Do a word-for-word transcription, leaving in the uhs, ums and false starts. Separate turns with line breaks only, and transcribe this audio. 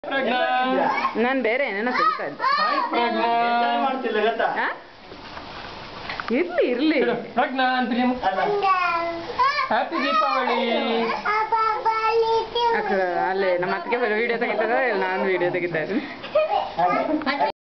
ನಾನು ಬೇರೆ ಏನೇನೋ ಸಿಗ್ತಾ ಇದ್ದೆ. ಇರ್ಲಿ ಇರ್ಲಿ
ಪ್ರಜ್ಞಾ ಅಂತ ಹ್ಯಾಪಿ ದೀಪಾವಳಿ.
ಅಲ್ಲೇ ನಮ್ಮ ಅತ್ತಿಗೆ ವಿಡಿಯೋ ತೆಗಿತದ, ನಾನು ವಿಡಿಯೋ ತೆಗಿತಾ ಇದ್ದೀನಿ.